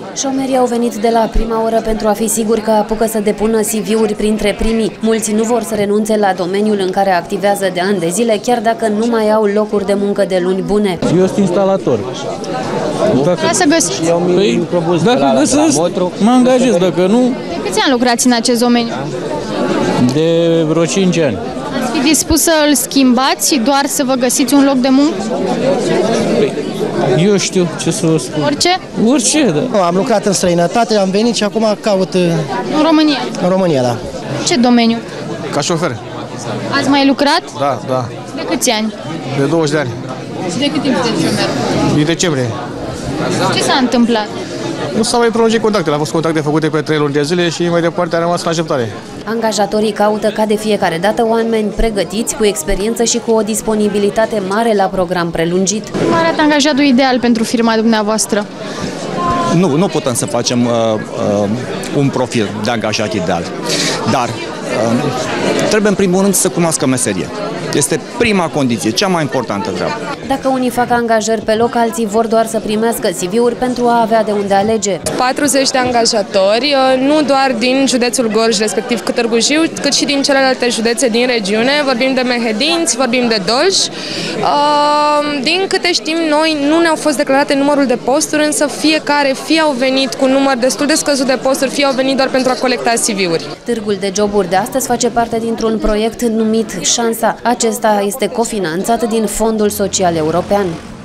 Șomerii au venit de la prima oră pentru a fi siguri că apucă să depună CV-uri printre primii. Mulți nu vor să renunțe la domeniul în care activează de ani de zile, chiar dacă nu mai au locuri de muncă de luni bune. Eu sunt instalator. Dacă găsesc, mă angajez, dacă nu... De câți ani lucrați în acest domeniu? De vreo 5 ani. Ați fi dispus să îl schimbați și doar să vă găsiți un loc de muncă? Eu știu ce să vă spun. Orice? Orice, da. Am lucrat în străinătate, am venit și acum caut În România? în România, da. Ce domeniu? Ca șofer. Ați mai lucrat? Da. De câți ani? De 20 de ani. Și de cât timp sunteți șomer? Din decembrie. Ce s-a întâmplat? Nu s-au mai prelungit contactele. Au fost contacte făcute pe 3 luni de zile și mai departe a rămas în așteptare. Angajatorii caută ca de fiecare dată oameni pregătiți, cu experiență și cu o disponibilitate mare la program prelungit. Cum arată angajatul ideal pentru firma dumneavoastră? Nu putem să facem un profil de angajat ideal, dar trebuie în primul rând să cunoască meserie. Este prima condiție, cea mai importantă treabă. Dacă unii fac angajări pe loc, alții vor doar să primească CV-uri pentru a avea de unde alege. 40 de angajatori, nu doar din județul Gorj, respectiv Târgu Jiu, cât și din celelalte județe din regiune. Vorbim de Mehedinți, vorbim de Dolj. Din câte știm noi, nu ne-au fost declarate numărul de posturi, însă fiecare fie au venit cu un număr destul de scăzut de posturi, fie au venit doar pentru a colecta CV-uri. Târgul de joburi de astăzi face parte dintr-un proiect numit Șansa. Acesta este cofinanțat din Fondul Social European.